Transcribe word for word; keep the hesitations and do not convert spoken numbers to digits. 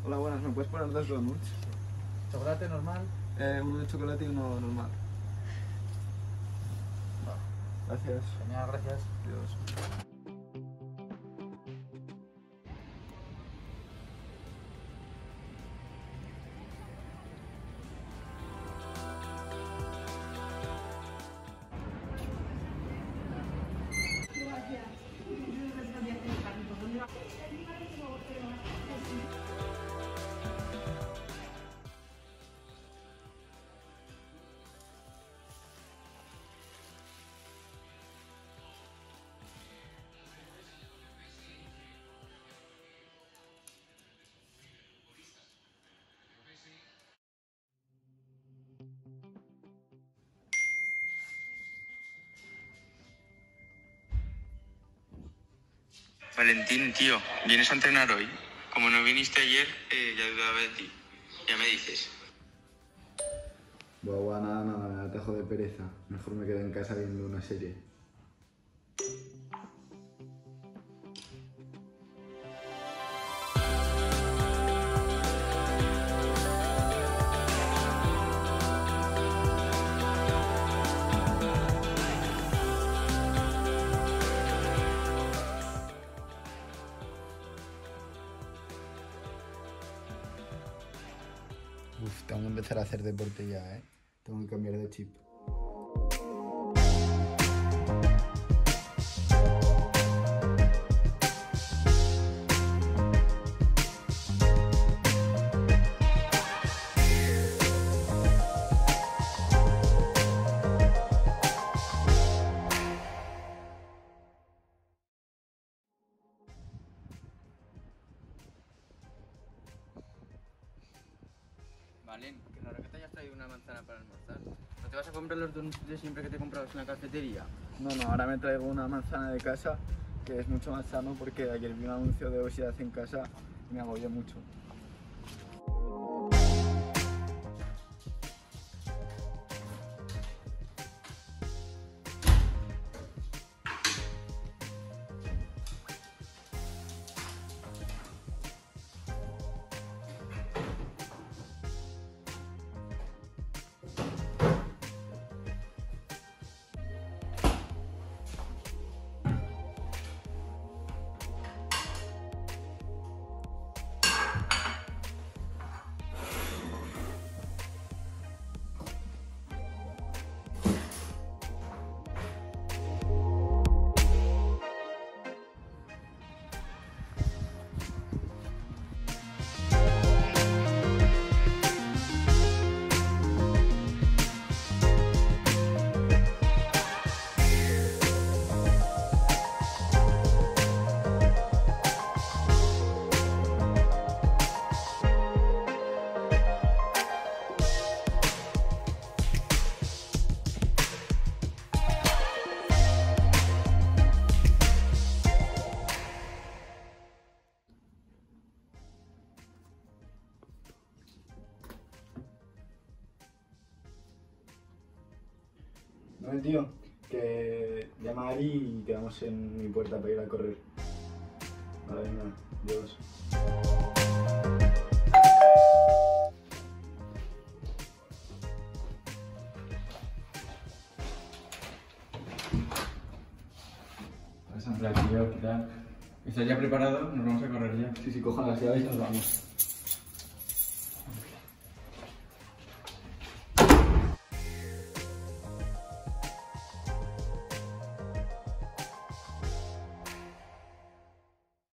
Hola, buenas. ¿Me puedes poner dos donuts? ¿Chocolate normal? Eh, uno de chocolate y uno normal. Gracias. Genial, gracias. Adiós. Valentín, tío, ¿vienes a entrenar hoy? Como no viniste ayer, eh, ya dudaba de ti. Ya me dices. Buah, buah, nada, nada, me atajo de pereza. Mejor me quedo en casa viendo una serie. Uf, tengo que empezar a hacer deporte ya, ¿eh? Tengo que cambiar de chip. Valen, que raro que te hayas traído una manzana para almorzar. ¿No te vas a comprar los donuts de siempre que te comprabas en la cafetería? No, no, ahora me traigo una manzana de casa que es mucho más sano porque ayer vi un anuncio de obesidad en casa y me agobié mucho. No, tío, que llama a Ari y quedamos en mi puerta para ir a correr. Vale, venga, adiós. Hola, tío, ¿qué tal? ¿Estás ya preparado? Nos vamos a correr ya. Sí, sí, cojan las llaves y nos vamos.